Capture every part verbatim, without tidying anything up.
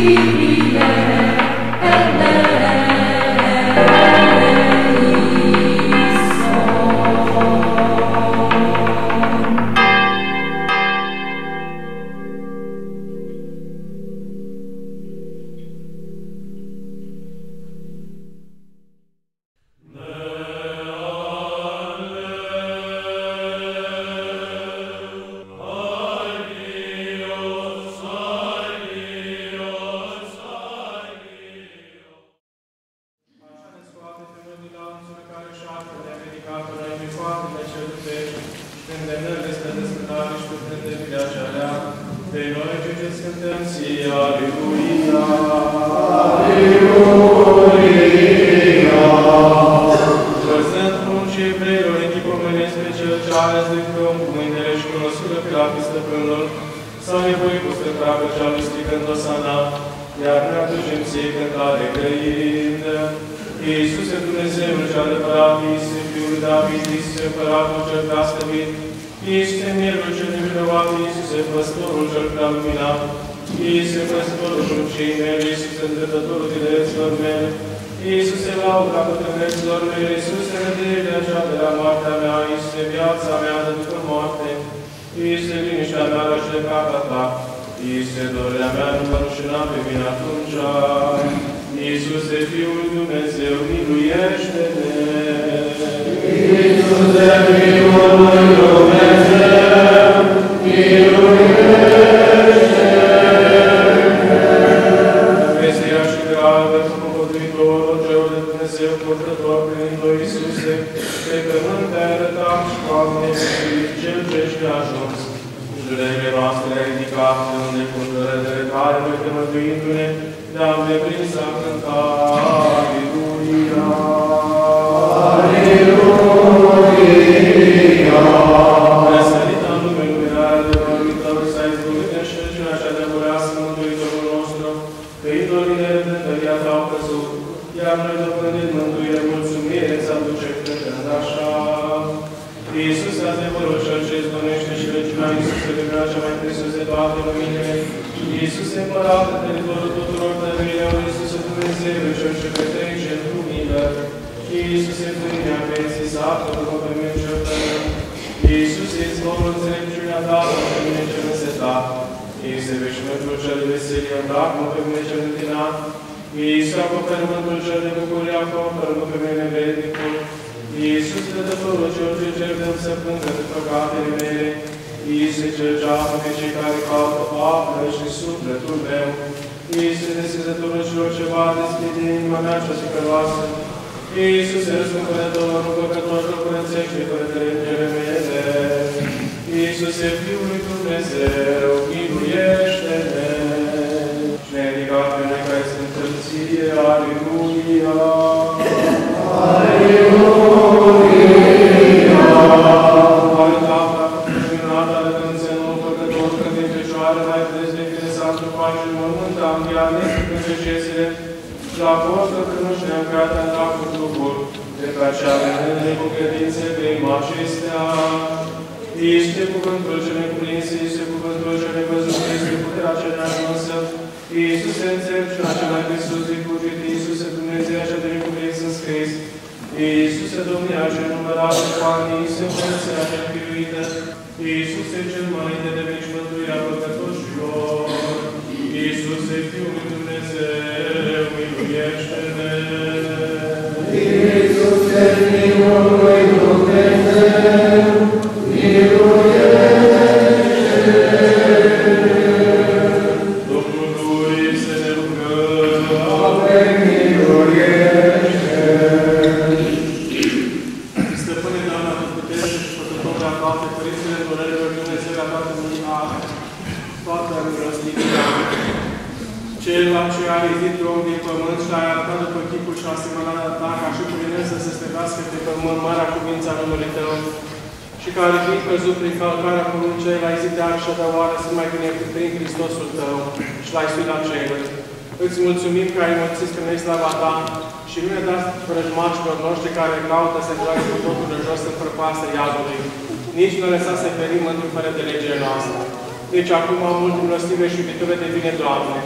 Deci acum, mult milostive și iubitoare devine, Doamne,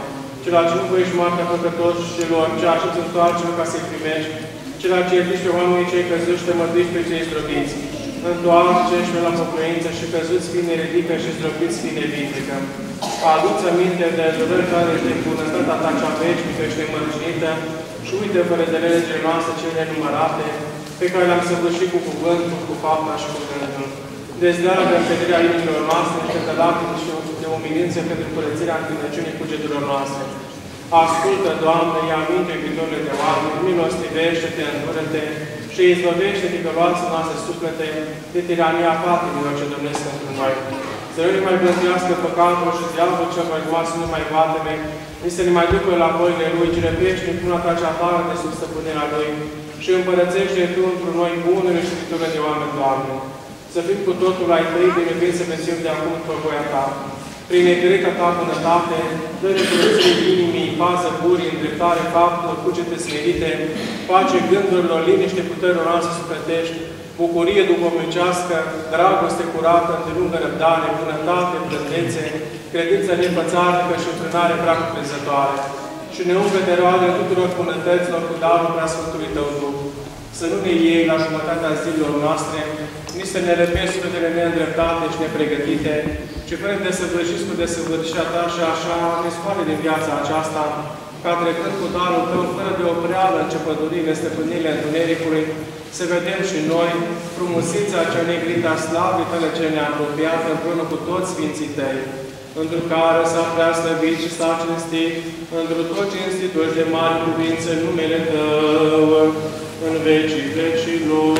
Cela ce nu vă ești moartea păcătoșilor, ceea ce îți întoarce ca să-i primești, cela ce iertiți pe oamenii cei căzuți și te mântuiți pe cei zdrobiți. Întoarce-și la pocăință și căzuți fii ne ridică și zdrobiți fii ne vindecă. Adu-ți aminte de durări tale și de bunătatea ta cea veșnică și de mărginită și uite fără de legile noastre cele nenumărate, pe care le-am săvârșit cu cuvântul, cu fapta și cu gândul. Dezleagă încrederea inimilor noastre, de lacrimi și de umilință pentru curățirea închinăciunii cugetelor noastre. Ascultă, Doamne, ia minte, iubitorile de oameni, milostivește-te, îndură-te și izbăvește ticăloase noastre suflete de tirania patimilor ce domnesc pentru noi. Să nu ne mai blândească păcatul și diavolul cel mai goasă, nu mai vateme, nici să ne mai ducă la voile Lui, ci răpește în pruna ta cea tare de sub stăpânirea Lui și împărățește Tu într noi bunele și iubitorile de oameni, Doamne. Să fim cu totul ai Tăi, de nebuni să menținem de acum după voia Ta. Prin negrita Ta bunătate, dă-ne curăție inimii, pază burii, îndreptare faptelor, cucete smerite, pace gândurilor, liniște puterilor noastre sufletești, bucurie duhovnicească, dragoste curată, îndelungă răbdare, bunătate, blândețe, credință nepățarnică și înfrânare prea cuprinzătoare. Și ne umple de roade tuturor bunătăților cu darul preasfântului Tău Duh. Să nu ne iei la jumătatea zilelor noastre, nici să ne răpești sufletele neîndreptate și nepregătite, ci fără de săvârșiți cu desăvârșirea Ta și așa ne scoate din viața aceasta, ca trecând cu darul Tău, fără de opreală în cepădurile, stăpânirile întunericului, să vedem și noi frumusețea cea negrită a slavei Tale cele neapropiate împreună cu toți Sfinții Tăi, într care s-a prea slăvit și s-a cinstit, într tot cinstitoși de mari cuvințe numele Tău, în vecii vecilor.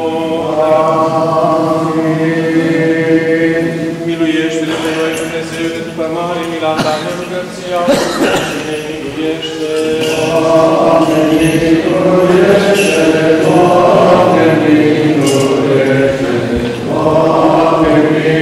Amin. Miluiește-ne pe noi, Dumnezeu, de după mare mila Ta, ne rugăm ți și ne miluiește. Doamne, miluiește, Doamne, miluiește, Doamne,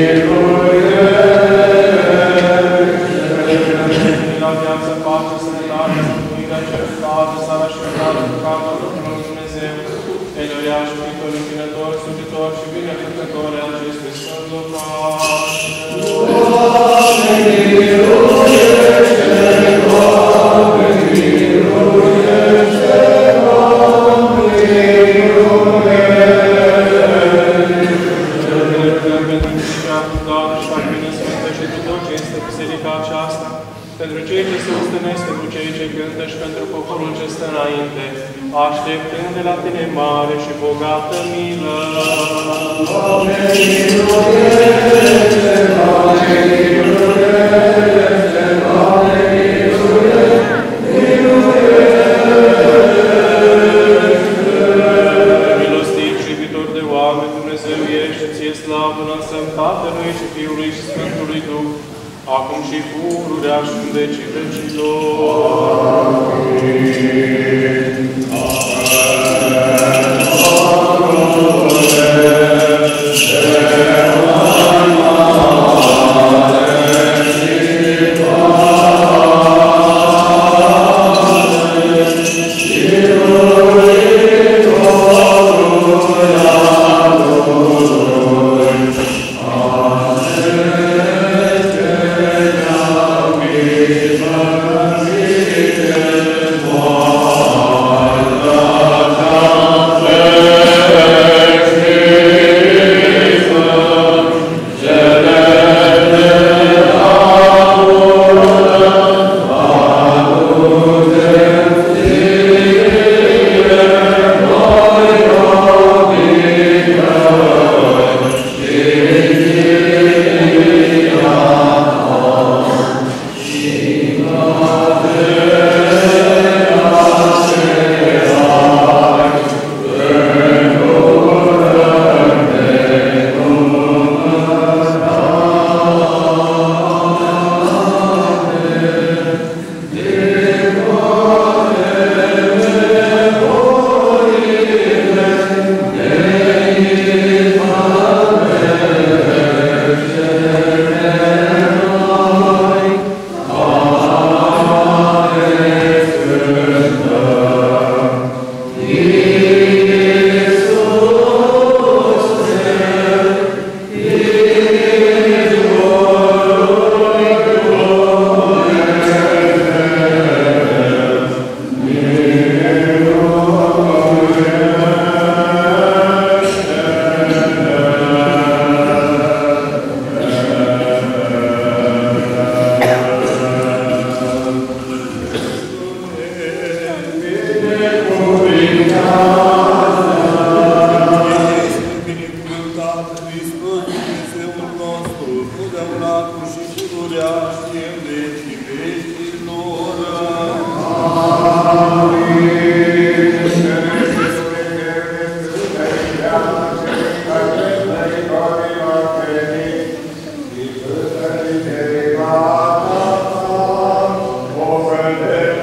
miluiește. Mila, viață, pace, sănătate, mântuirea, cercetare, sara și rădare, păcatul Domnului Dumnezeu, Eloia și Viitor, Închinător, Subitor și Binefăcător al acestui Sfânt locaș. Doamne, miluiește, Doamne, miluiește, Doamne, miluiește. Pentru cei ce se ustănesc, pentru cei ce cântă și pentru poporul ce stă înainte, așteptând de la Tine mare și bogată milă. Doamne, miluiește, Doamne, miluiește, Doamne, miluiește, miluiește. Milostiv și iubitor de oameni, Dumnezeu ești, Ție slavă înălțăm Tatălui și Fiului și Sfântului Duh, acum și pururea și în vecii vecilor. Amin. Amin.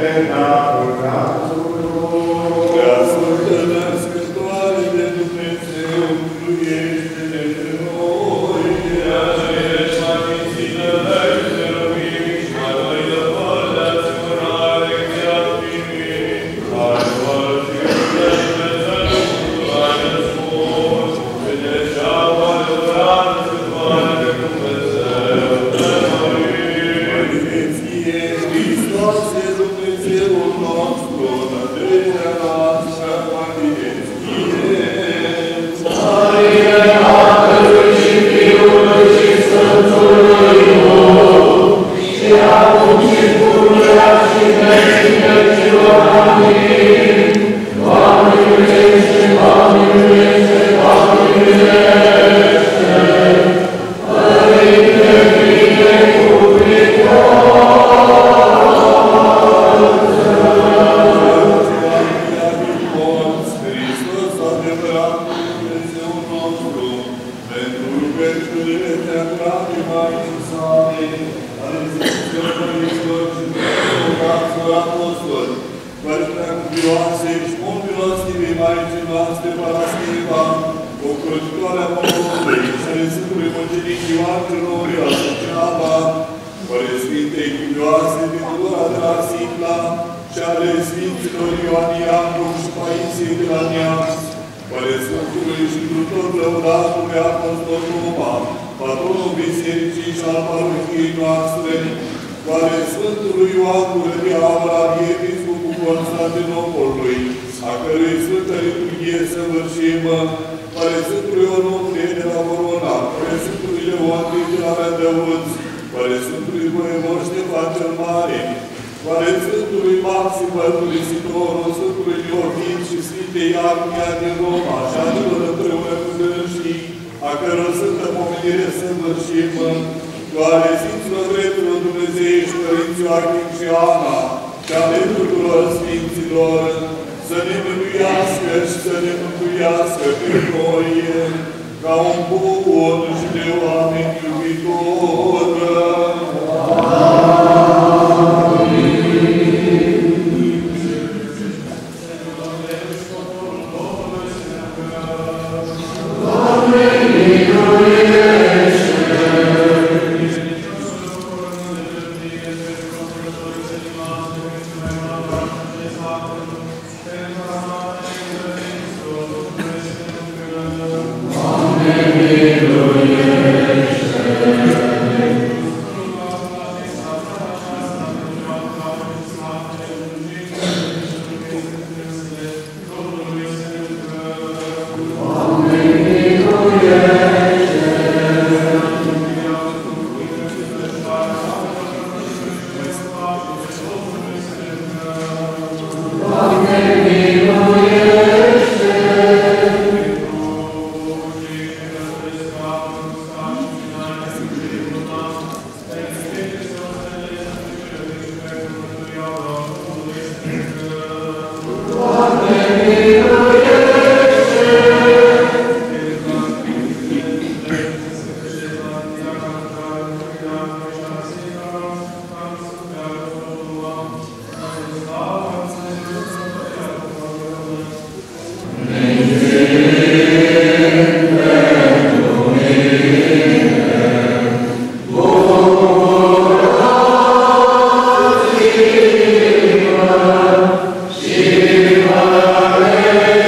Shiva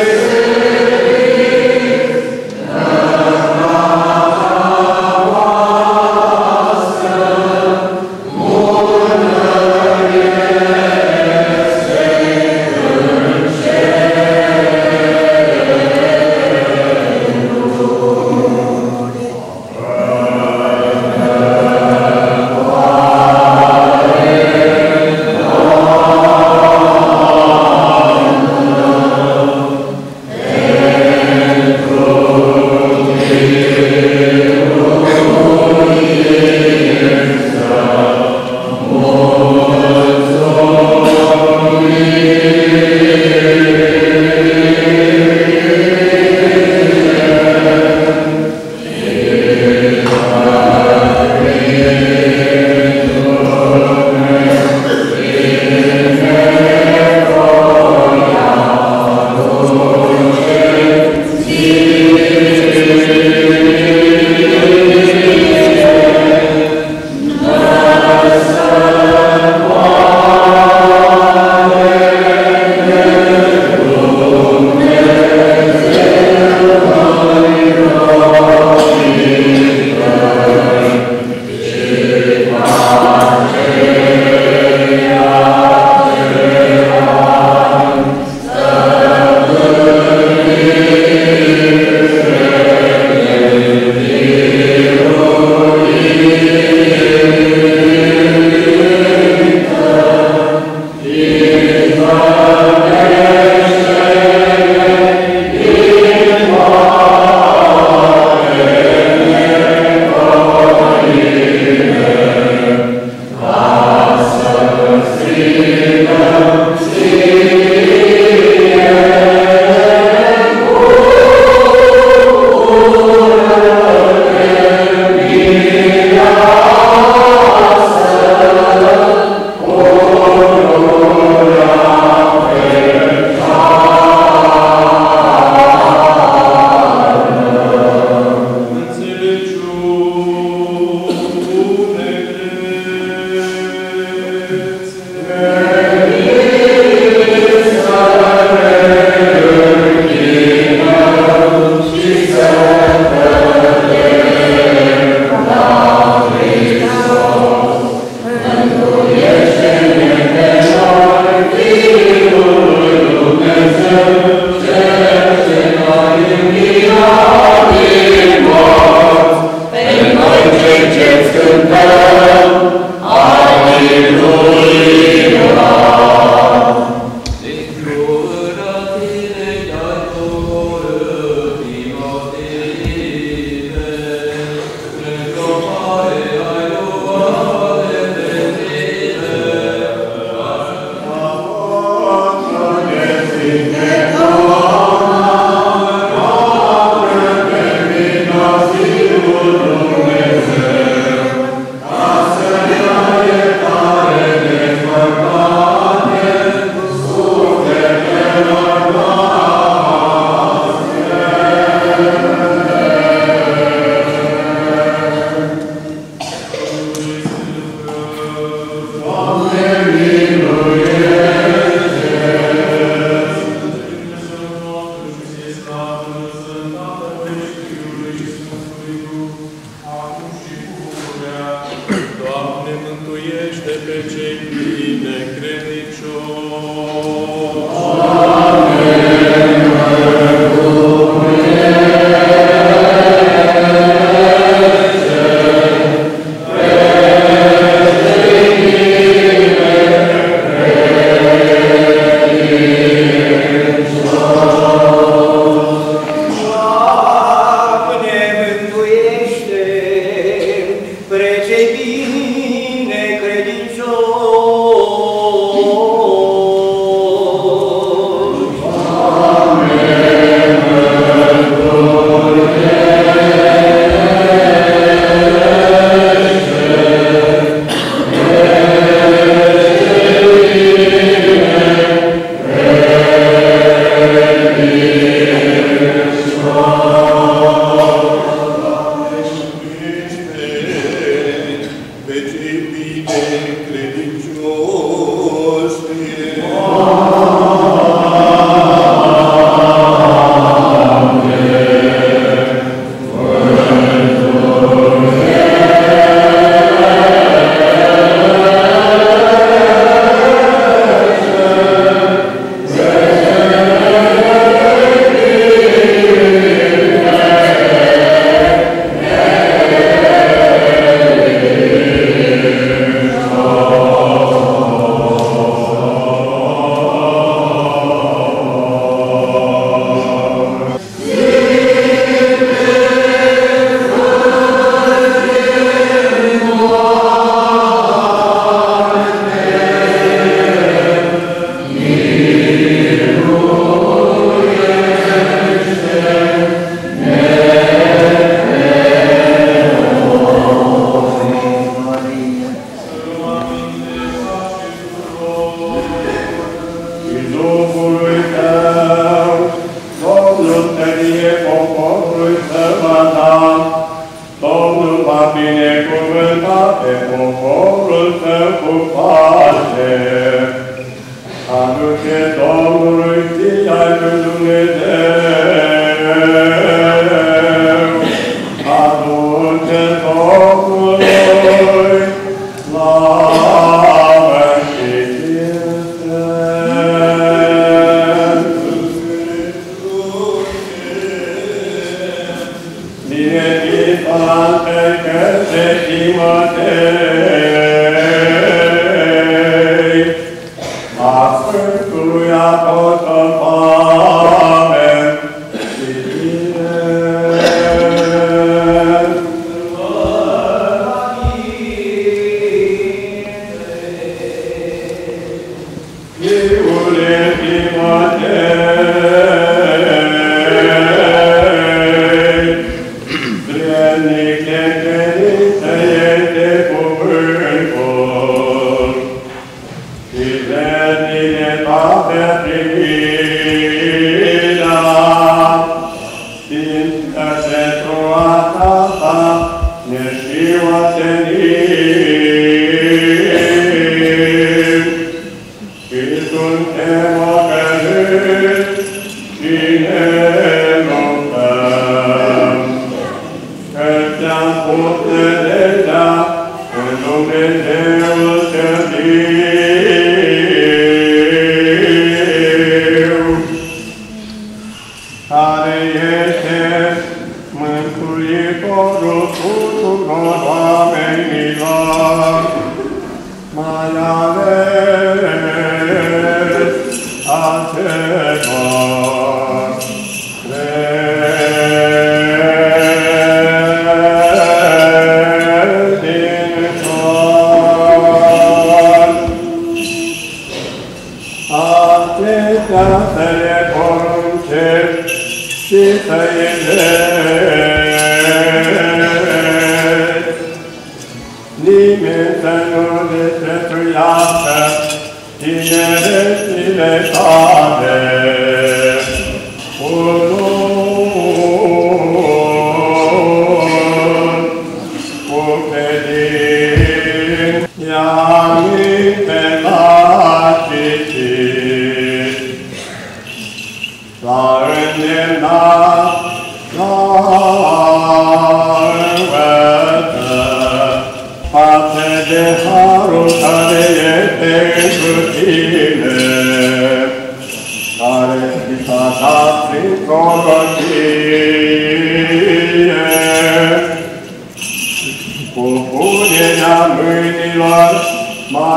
Față de harul care este cu tine.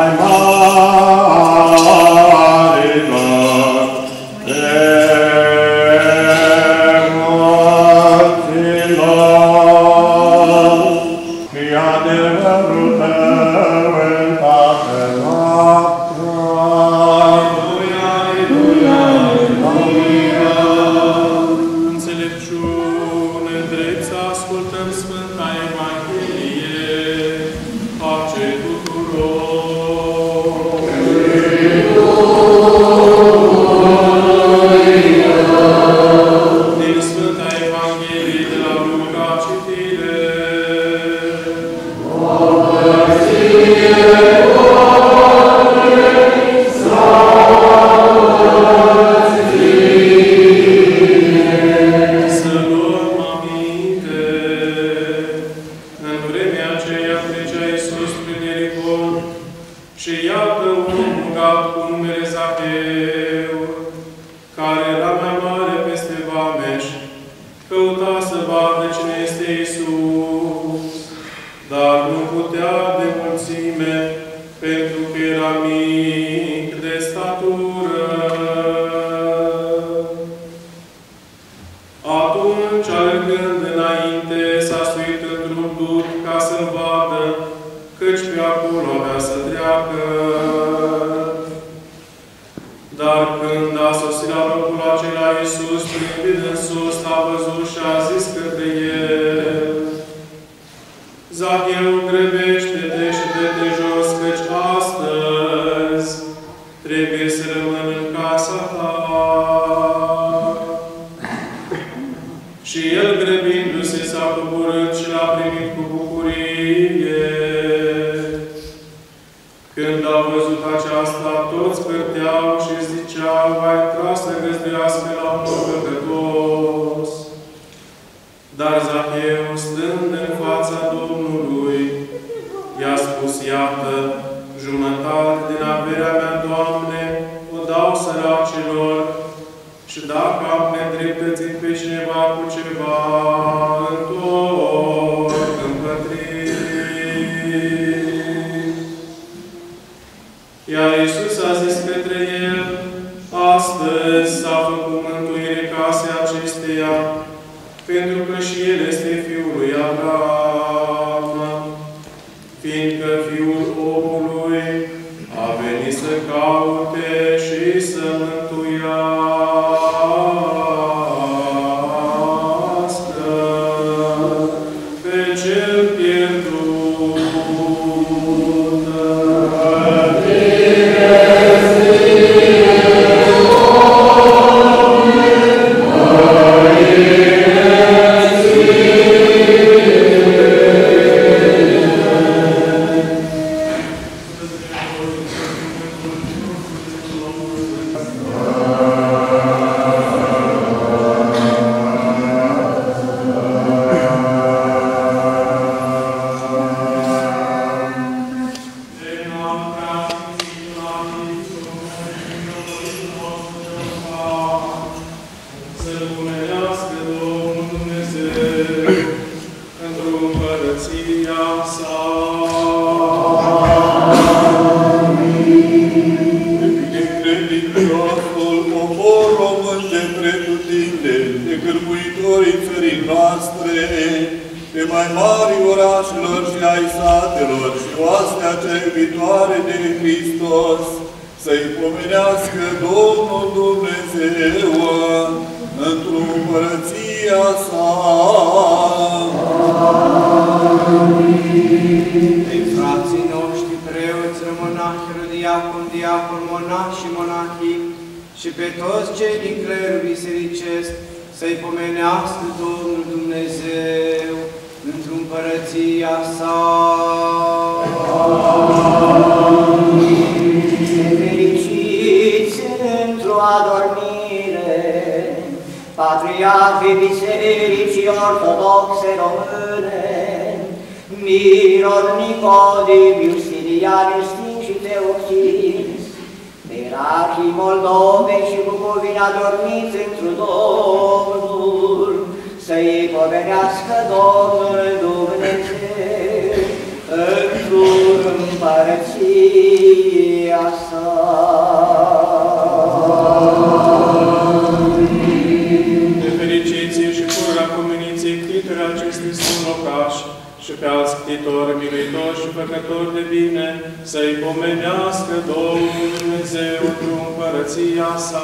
Să-i pomenească Domnul Dumnezeu într-un împărăția sa. De fericiție și pura pomeniției ctitorii acestui sfânt locaș și pe alți ctitori, miluitori și făcători de bine, să-i pomenească Domnul Dumnezeu într-o împărăția sa.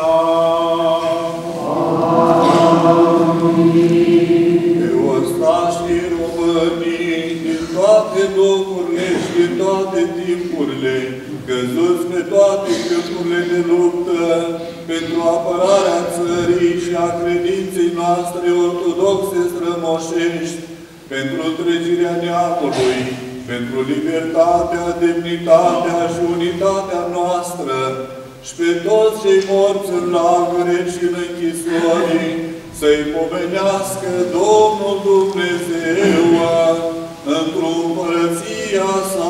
Pe ostașii românii, din toate locurile și din toate timpurile, căzuți pe toate câmpurile de luptă, pentru apărarea țării și a credinței noastre ortodoxe strămoșești, pentru întregirea neamului, pentru libertatea, demnitatea și unitatea noastră, și pe toți cei morți în lagăre și în închisori, să-i pomenească Domnul Dumnezeu într-o împărăția sa.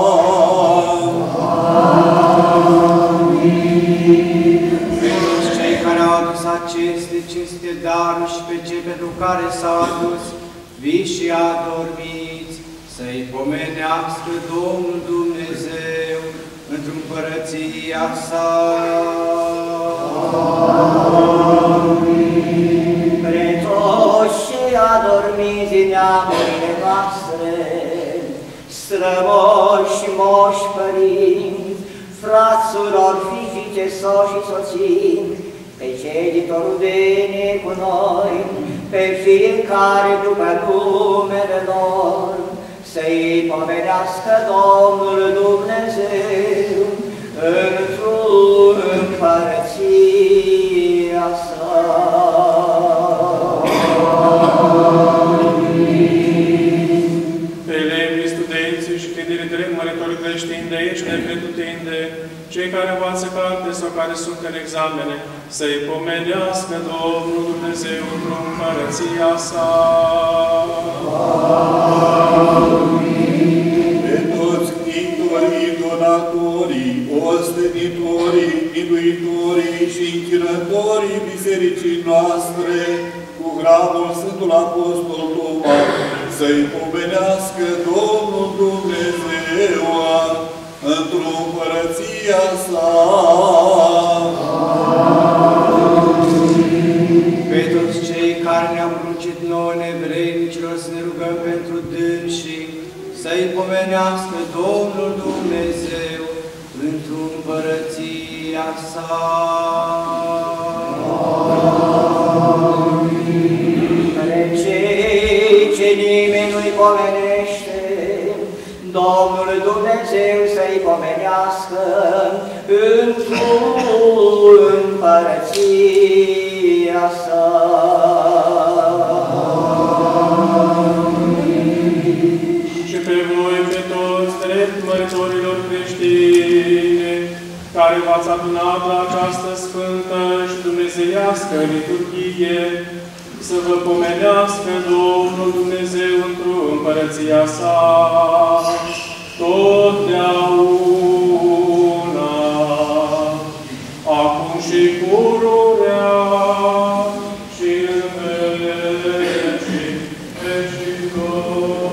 Pe toți cei care au adus aceste cinste daruri și pe cei pentru care s-au adus vii și adormiți, să-i pomenească Domnul Dumnezeu într-o împărăția sa. Pre toți cei adormiți din neamurile noastre, strămoși și moși părinți, frați, surori, fiice, soți și soții, pe cei din rudenie cu noi, pe fiecare după numele lor, să-i pomenească Domnul Dumnezeu într-o împărăția sa. Pe elevii, studenții și credire drept măritori creștini de aici, de pretutinde, cei care învață carte sau care sunt în examene, să-i pomenească Domnul Dumnezeu într-o împărăția sa. Pe toți ctitorii, donatorii, ostenitorii, miluitorii și închinătorii bisericii noastre, cu gramul Sfântul Apostol Toma, să-i pomenească Domnul Dumnezeu într-o împărăția sa. Pe toți cei care ne-au poruncit nouă nevrednicilor să ne rugăm pentru dânsii, să-i pomenească Domnul Dumnezeu într-o împărăția sa. Pe cei ce nimeni nu-i pomenește, Domnul Dumnezeu să-i pomenească într-o împărăția sa. Și pe voi, pe toți drept măritorilor creștini, care v-ați adunat la această sfântă și dumnezeiască liturghie, să vă pomenească Domnul Dumnezeu într-o împărăția sa, totdeauna, acum și pururea și în vecii vecilor.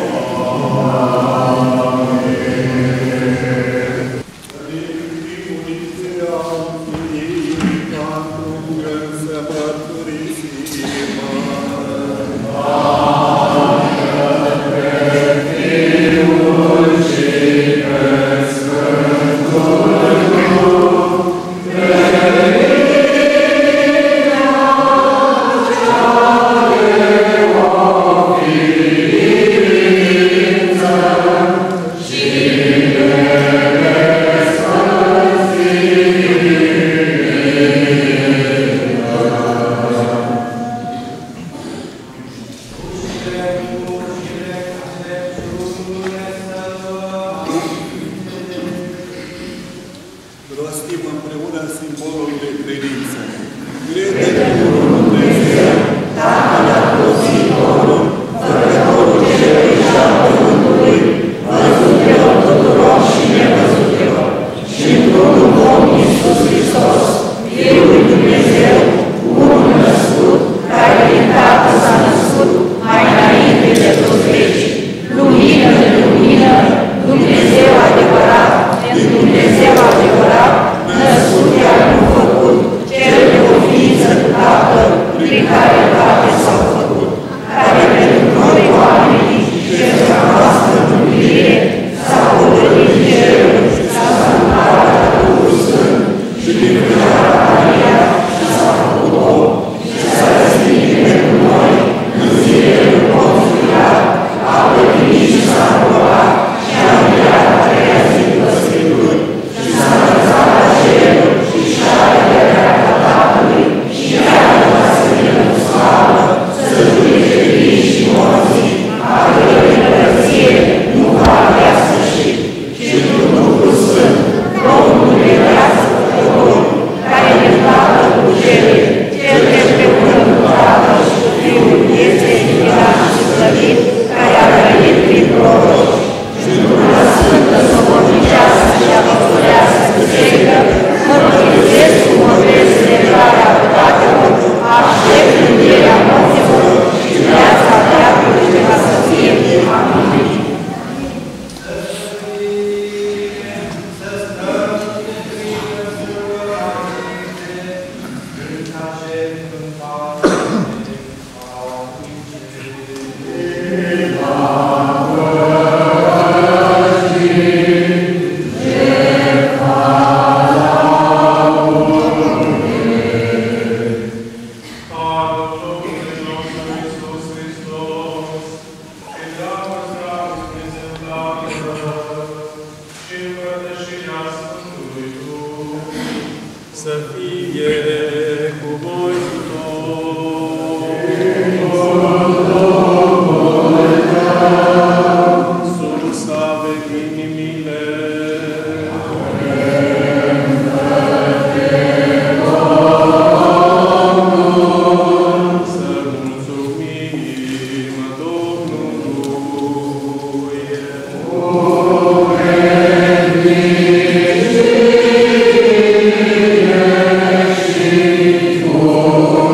Rostim împreună simbolul de credință. Crede în Dumnezeu, Tatăl Apostolului, Făcătorul cerului și al pământului, văzutelor tuturor și nevăzutelor, și într-unul Domnul Iisus Hristos, Fiul lui Dumnezeu, unul născut, care din Tatăl s-a născut, mai înainte de toți vecii, lumină de lumină, Dumnezeu adevărat, fie cu voi toți. Sus ave inimile. Să mulțumim Domnului.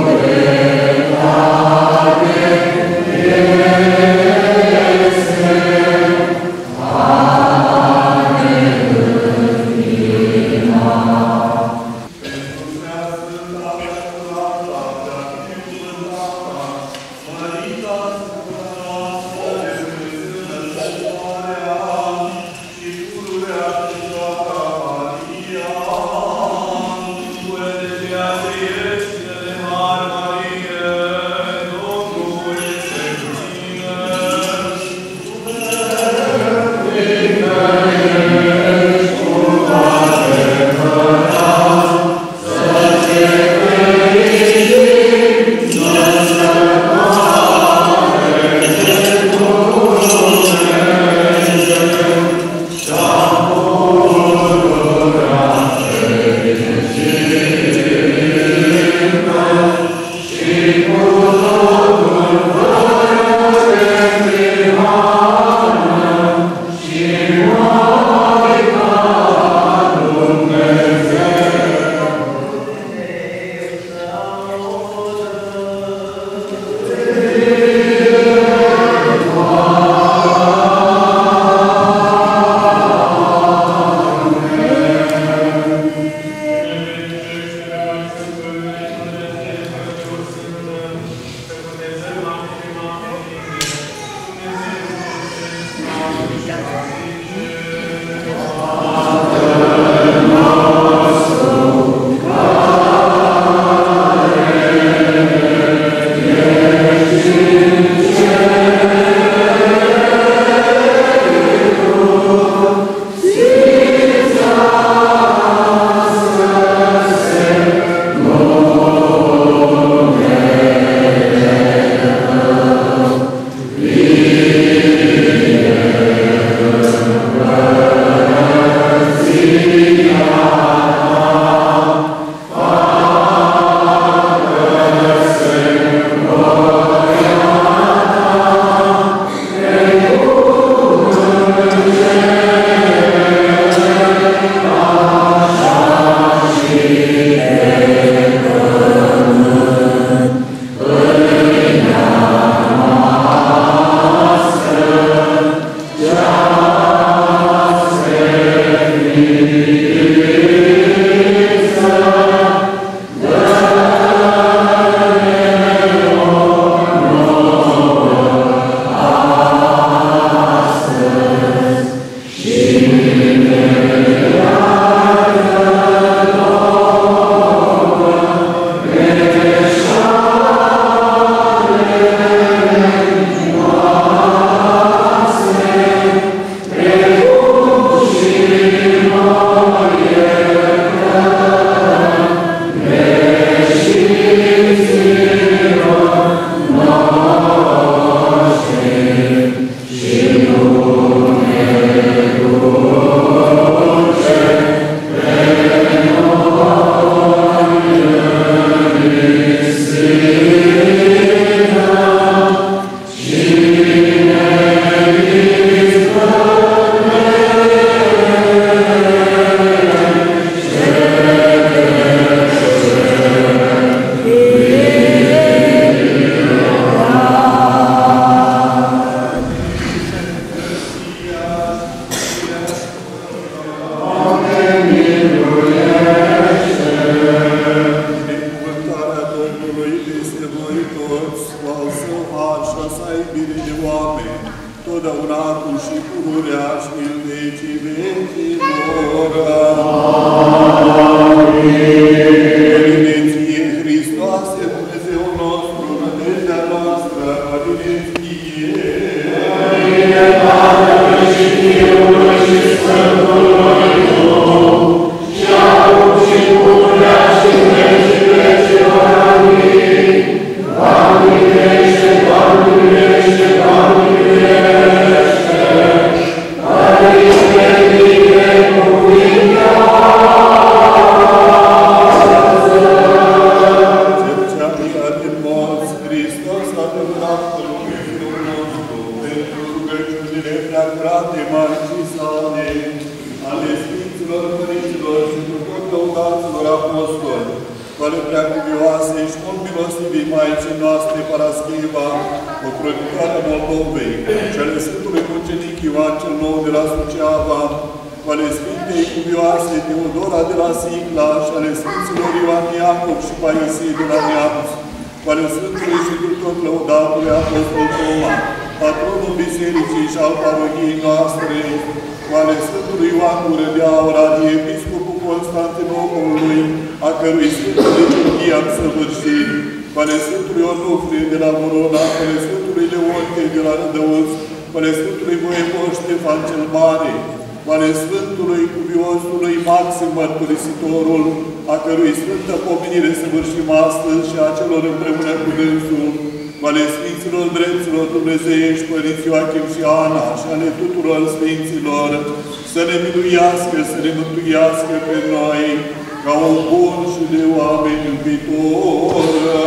tuturor, Doamne preacuvioase, ești mult milostivii Maicii noastre, Paraschiva, ocrotitoarea Moldovei, și ale Sfântului Mucenic Ioan cel Nou de la Suceava, ale Sfintei Cuvioase Teodora de la Sicla și ale Sfinților Ioan Iacov și Paisie de la Neamț, ale Sfântului și Duhul Lăudatului Apostol Toma, patronul Bisericii și al parohiei noastre, ale Sfântului Ioan Gură de Aur, Episcopul Constantinopolului, a cărui Sfântul Liturghie am săvârșit, ale Sfântului Onufrie de la Morona, ale Sfântului Leonte de la Rădăuț, ale Sfântului Voievod Ștefan cel Mare, ale Sfântului Cuviosului Maxim Mărturisitorul, a cărui Sfântă Pomenire săvârșim astăzi și a celor împreună cu dânsul, ale Sfinților Drepților Dumnezeiești, Părinți Ioachim și Ana, și ale tuturor Sfinților, să ne miluiască, să ne mântuiască pe noi, ca un bun și de oameni iubitor.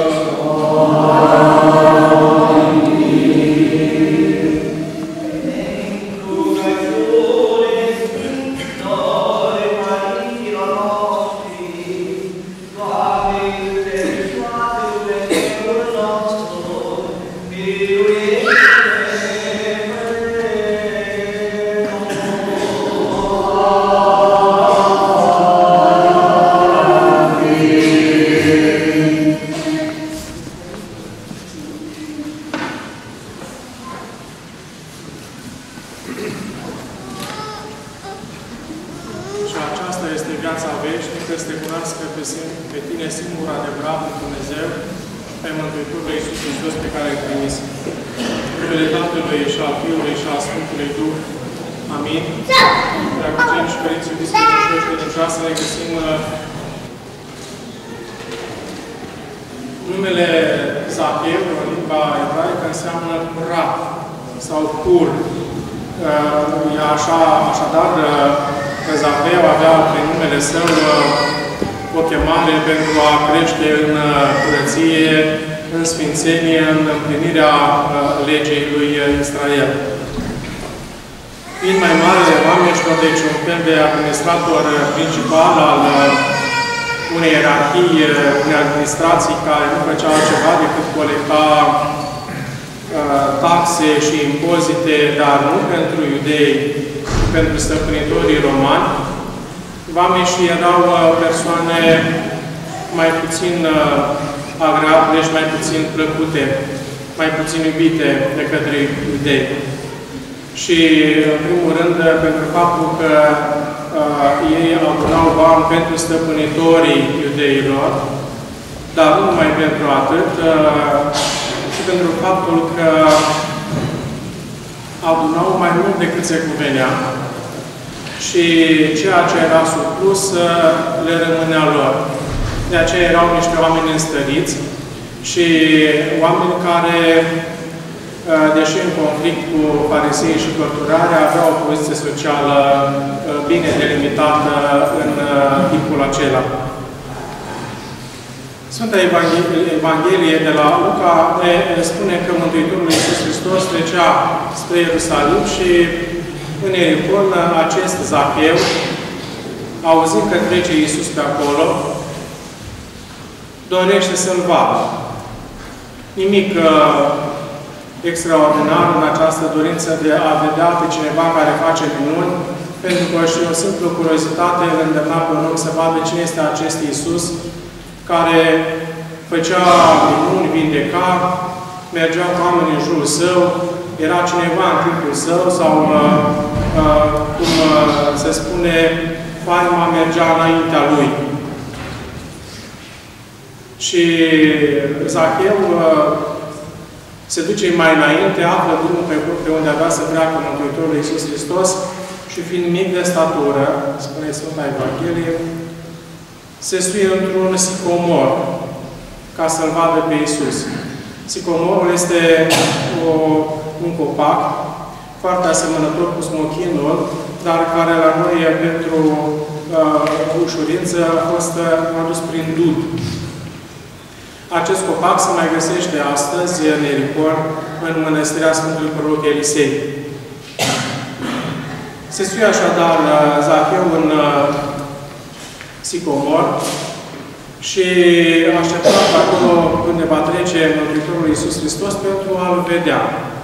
Numele Zacheu, în limba ebraică, înseamnă curat sau pur. Așa, așadar, Zacheu avea prin numele său o chemare pentru a crește în curăție, în sfințenie, în împlinirea legii lui Israel. Fiind mai mare de oamenilor, deci un fel de administrator principal al unei ierarhii, unei administrații care nu făcea altceva decât colecta uh, taxe și impozite, dar nu pentru iudei, ci pentru stăpânitorii romani. Vameșii erau uh, persoane mai puțin uh, agreabile și mai puțin plăcute, mai puțin iubite de către iudei. Și, în primul rând, pentru faptul că uh, ei adunau bani pentru stăpânitorii iudeilor, dar nu numai pentru atât, uh, și pentru faptul că adunau mai mult decât se cuvenea și ceea ce era surplus uh, le rămânea lor. De aceea erau niște oameni înstăriți și oameni care, deși în conflict cu farisei și cărturarea, aveau o poziție socială bine delimitată în timpul acela. Sfânta Evanghelie de la Luca ne spune că Mântuitorul Iisus Hristos trecea spre Ierusalim și în Ierihon acest Zacheu, auzind că trece Iisus pe acolo, dorește să-L vadă. Nimic extraordinar în această dorință de a vedea pe cineva care face minuni, pentru că și o simplă curiozitate îl îndemna pe un om să vadă cine este acest Iisus, care făcea minuni, vindeca, mergea cu oameni în jurul său, era cineva în timpul său, sau, uh, uh, cum uh, se spune, faima mergea înaintea lui. Și Zacheu uh, se duce mai înainte, află drumul pe, pe unde avea să treacă Mântuitorul Iisus Hristos și fiind mic de statură, spune Sfânta Evanghelie, se suie într-un sicomor ca să-L vadă pe Iisus. Sicomorul este o, un copac foarte asemănător cu smochinul, dar care la noi, pentru uh, ușurință, a fost uh, adus prin dud. Acest copac se mai găsește astăzi în Ierihon, în mănăstirea Sfântului Proroc Elisei. Se suie așadar Zacheu în uh, sicomor și așteptat acolo unde va trece Mântuitorul Iisus Hristos pentru a-L vedea.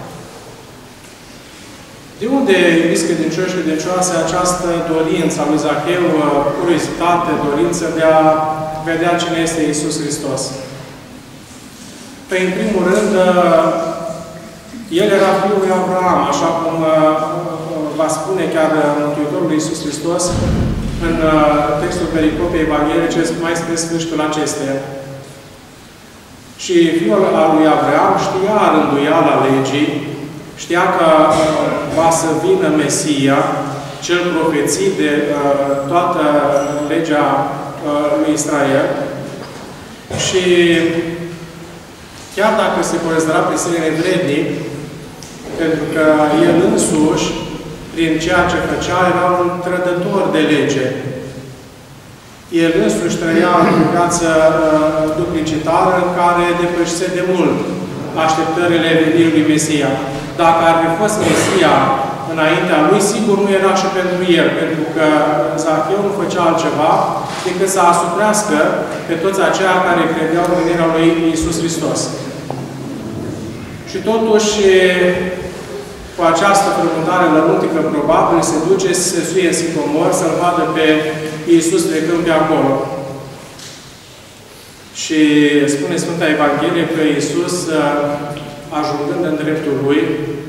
De unde, iubiți credincioși și credincioase, această dorință a lui Zacheu, curiozitate, dorință de a vedea cine este Iisus Hristos? Păi, în primul rând, el era fiul lui Abraham, așa cum va spune chiar Mântuitorul Iisus Hristos în textul pericopei evanghelice, mai spre sfârșitul acesteia. Și fiul al lui Abraham știa rânduiala legii, știa că va să vină Mesia, cel profețit de toată legea lui Israel. Și chiar dacă se considera pe sine nevrednic, pentru că el însuși, prin ceea ce făcea, era un trădător de lege. El însuși trăia o viață uh, duplicitară în care depășise de mult așteptările venirii lui Mesia. Dacă ar fi fost Mesia înaintea lui, sigur nu era și pentru el, pentru că Zacheu nu făcea altceva decât să asuprească pe toți aceia care credeau în venirea lui Iisus Hristos. Și totuși, cu această frământare lăuntică, probabil, se duce să se suie în sicomor, să-L vadă pe Iisus trecând pe acolo. Și spune Sfânta Evanghelie că Iisus, ajungând în dreptul Lui,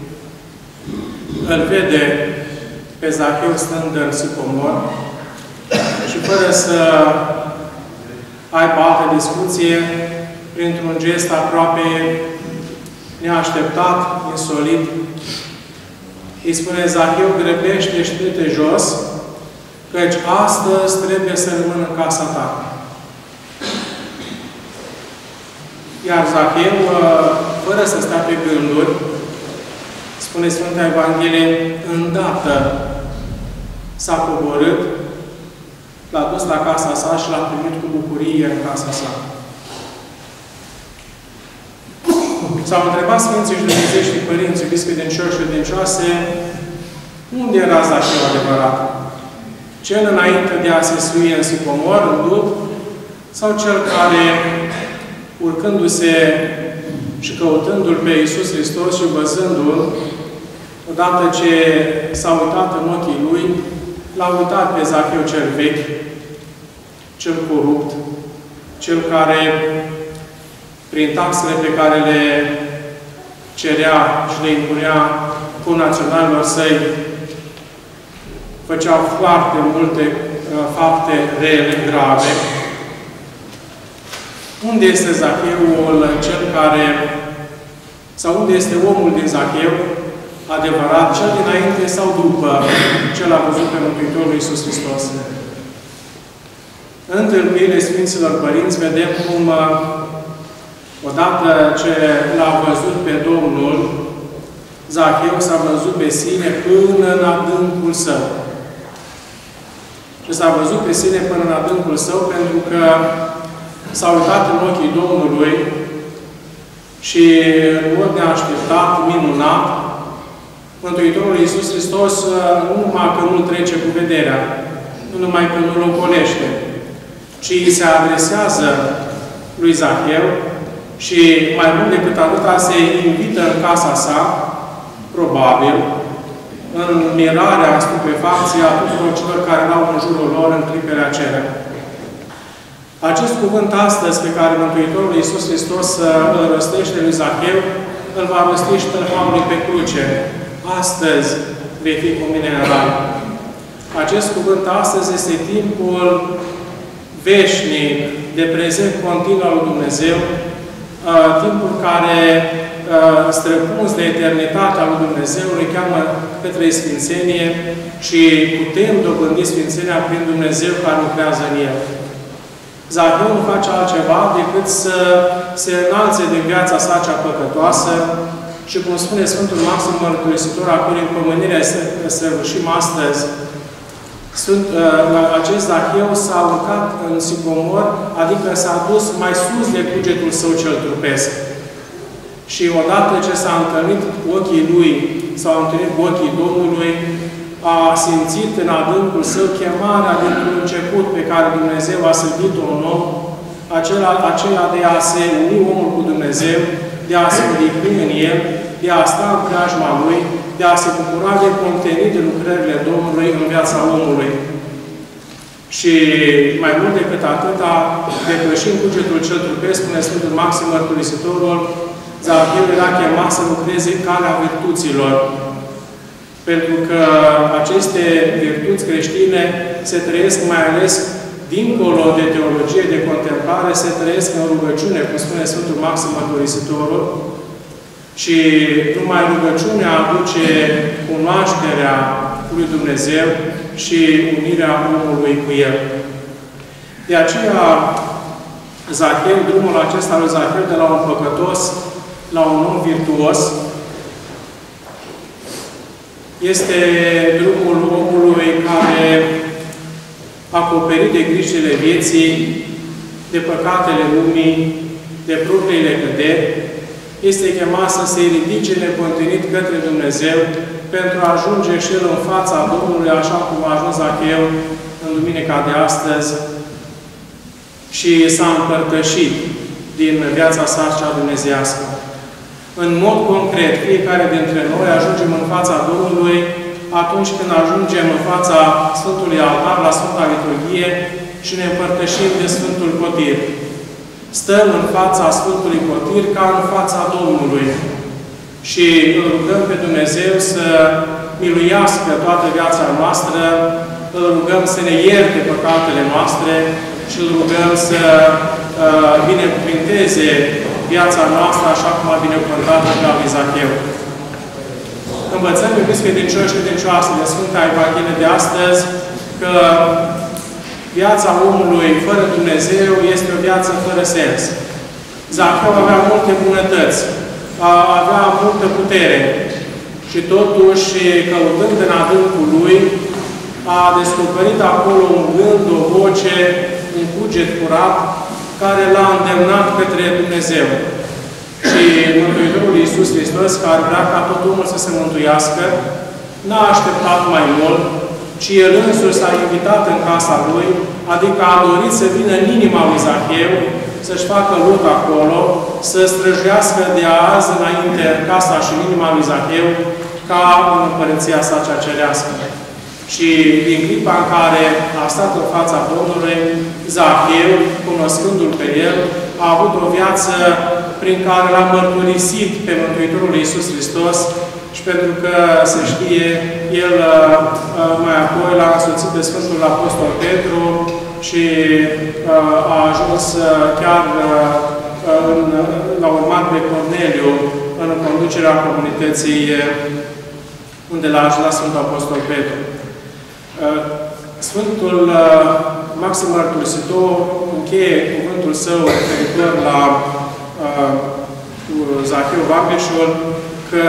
îl vede pe Zacheu stând în sicomor și fără să aibă altă discuție, printr-un gest aproape neașteptat, insolit, îi spune: Zacheu, grăbește și du-te jos, căci astăzi trebuie să rămân în casa ta. Iar Zacheu, fără să stea pe gânduri, spune Sfânta Evanghelie, îndată s-a coborât, l-a dus la casa sa și l-a primit cu bucurie în casa sa. S-au întrebat Sfinții și Dumnezeiești Părinți, iubiți credincioși și credincioase, unde era Zacheu adevărat? Cel înainte de a se sui în sicomor, în dub, sau cel care, urcându-se și căutându-L pe Iisus Hristos și văzându-L, odată ce s-a uitat în ochii Lui, l-a uitat pe Zacheu cel vechi, cel corupt, cel care, prin taxele pe care le cerea și le impunea cu naționalilor săi, făceau foarte multe uh, fapte rele, grave. Unde este Zacheul cel care, sau unde este omul din Zacheu adevărat, cel dinainte sau după ce l-a văzut pe Mântuitorul Iisus Hristos? În întâlnirile Sfinților Părinți vedem cum odată ce l-a văzut pe Domnul, Zacheu s-a văzut pe sine până în adâncul său. Și s-a văzut pe sine până în adâncul său pentru că s-a uitat în ochii Domnului și în mod neașteptat, minunat, Mântuitorul Iisus Hristos nu numai că nu trece cu vederea, nu numai că nu-l ocolește, ci se adresează lui Zacheu și mai mult decât atâta se invită în casa sa, probabil, în mirarea, stupefacția a tuturor celor care erau în jurul lor în clipele acelea. Acest cuvânt astăzi pe care Mântuitorul Iisus Hristos îl rostește lui Zacheu, îl va rosti și tâlharului pe cruce. Astăzi vei fi cu mine în rai. Acest cuvânt astăzi este timpul veșnic, de prezent continuu al lui Dumnezeu, timpul care, străpuns de eternitatea lui Dumnezeu, îl cheamă către Sfințenie și putem dobândi Sfințenia prin Dumnezeu care lucrează în el. Zacheu nu face altceva decât să se înalțe din viața sa cea păcătoasă și, cum spune Sfântul Maxim Mărturisitor, a cărui împămânirea săvârșim astăzi, Sunt, acest Zacheu s-a urcat în sicomor, adică s-a dus mai sus de cugetul său cel trupesc. Și odată ce s-a întâlnit cu ochii lui, s-au întâlnit cu ochii Domnului, a simțit în adâncul său chemarea dintr-un început pe care Dumnezeu a sădit-o în om acela, aceea de a se uni omul cu Dumnezeu, de a se odihni în El, de a sta în preajma Lui, de a se bucura de contenit de lucrările Domnului în viața omului. Și mai mult decât atâta, depășind cugetul cel trupesc, spune Sfântul Maxim Mărturisitorul, Zachieu era chemat să lucreze calea virtuților. Pentru că aceste virtuți creștine se trăiesc mai ales dincolo de teologie, de contemplare, se trăiesc în rugăciune, cum spune Sfântul Maxim Mărturisitorul, și numai rugăciunea aduce cunoașterea lui Dumnezeu și unirea omului cu El. De aceea, Zachieu, drumul acesta lui Zachieu de la un păcătos la un om virtuos, este drumul omului care, acoperit de grijile vieții, de păcatele lumii, de propriile căderi, este chemat să se ridice necontenit către Dumnezeu pentru a ajunge și el în fața Domnului, așa cum a ajuns Zachieu în duminica de astăzi și s-a împărtășit din viața sa cea dumnezeiască. În mod concret, fiecare dintre noi ajungem în fața Domnului atunci când ajungem în fața Sfântului Altar, la Sfânta Liturghie și ne împărtășim de Sfântul Potir. Stăm în fața Sfântului Potir ca în fața Domnului și îl rugăm pe Dumnezeu să miluiască toată viața noastră, îl rugăm să ne ierte păcatele noastre și îl rugăm să uh, binecuvinteze viața noastră așa cum a binecuvântat pe lui Zachieu. Învățăm, iubiți credincioși și credincioase de Sfânta Evanghelie de astăzi, că viața omului fără Dumnezeu este o viață fără sens. Zachieu avea multe bunătăți, avea multă putere și totuși, căutând în adâncul lui, a descoperit acolo un gând, o voce, un cuget curat, care l-a îndemnat către Dumnezeu. Și Mântuitorul Iisus Hristos, care vrea ca tot omul să se mântuiască, n-a așteptat mai mult, ci El însuși s-a invitat în casa Lui, adică a dorit să vină în inima lui Zachieu, să-și facă loc acolo, să străjuiască de azi înainte casa și în inima lui Zachieu, ca în împărăția sa cea cerească. Și din clipa în care a stat în fața Domnului, Zachieu, cunoscându-L pe El, a avut o viață prin care l-a mărturisit pe Mântuitorul Iisus Hristos și pentru că, se știe, el mai apoi l-a însoțit pe Sfântul Apostol Petru și a ajuns chiar în, l-a urmat pe Corneliu în conducerea comunității unde l-a ajutat Sfântul Apostol Petru. Sfântul Maxim Mărturisitor încheie cuvântul său referitor la uh, Zachieu Vargheșul, că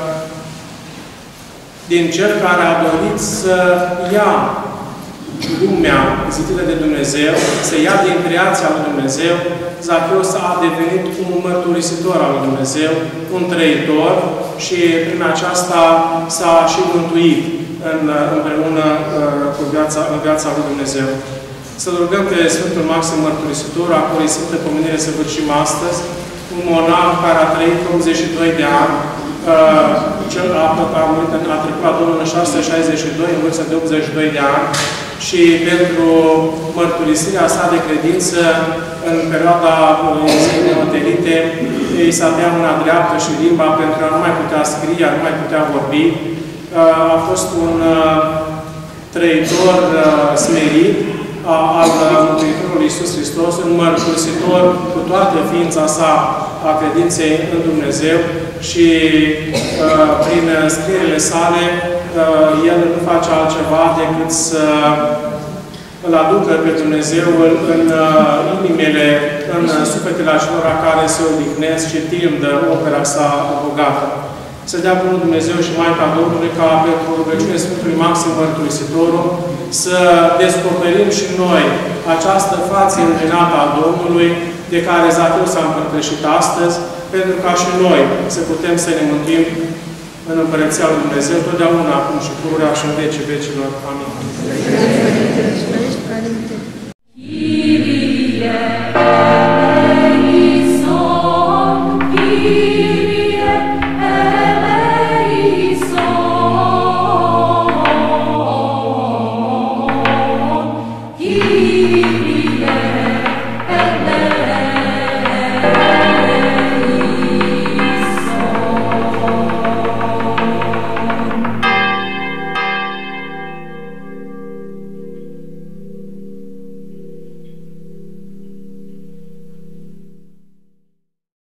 din cel care a dorit să ia lumea zidită de Dumnezeu, să ia din creația lui Dumnezeu, Zachieu s-a devenit un mărturisitor al lui Dumnezeu, un trăitor și prin aceasta s-a și mântuit în, împreună cu viața, în viața lui Dumnezeu. Să rugăm pe Sfântul Maxim Mărturisitor, a cărui Sfântă Pomenire să vârșim astăzi, un monah care a trăit optzeci și doi de ani, uh, cel a, a, a trecut la Domnul în șase sute șaizeci și doi, în vârstă de optzeci și doi de ani, și pentru mărturisirea sa de credință, în perioada zilei neotelite, ei s-a tăiat mâna dreaptă și limba pentru a nu mai putea scrie, a nu mai putea vorbi. Uh, a fost un uh, trăitor uh, smerit al Mântuitorului Iisus Hristos, un mărturisitor cu toată ființa sa a credinței în Dumnezeu și uh, prin scrierile sale uh, el nu face altceva decât să îl aducă pe Dumnezeu în uh, inimile, în sufletele acelora care se odihnesc și timp de opera sa bogată. Să dea bunul Dumnezeu și Maica Domnului ca pentru rugăciune Sfântului Maxim Mărturisitorul să descoperim și noi această față iluminată a Domnului de care Zachieu s-a împărtășit astăzi, pentru ca și noi să putem să ne mântuim în Împărăția lui Dumnezeu totdeauna, acum și pururea și în vecii vecilor. Amin. Amin.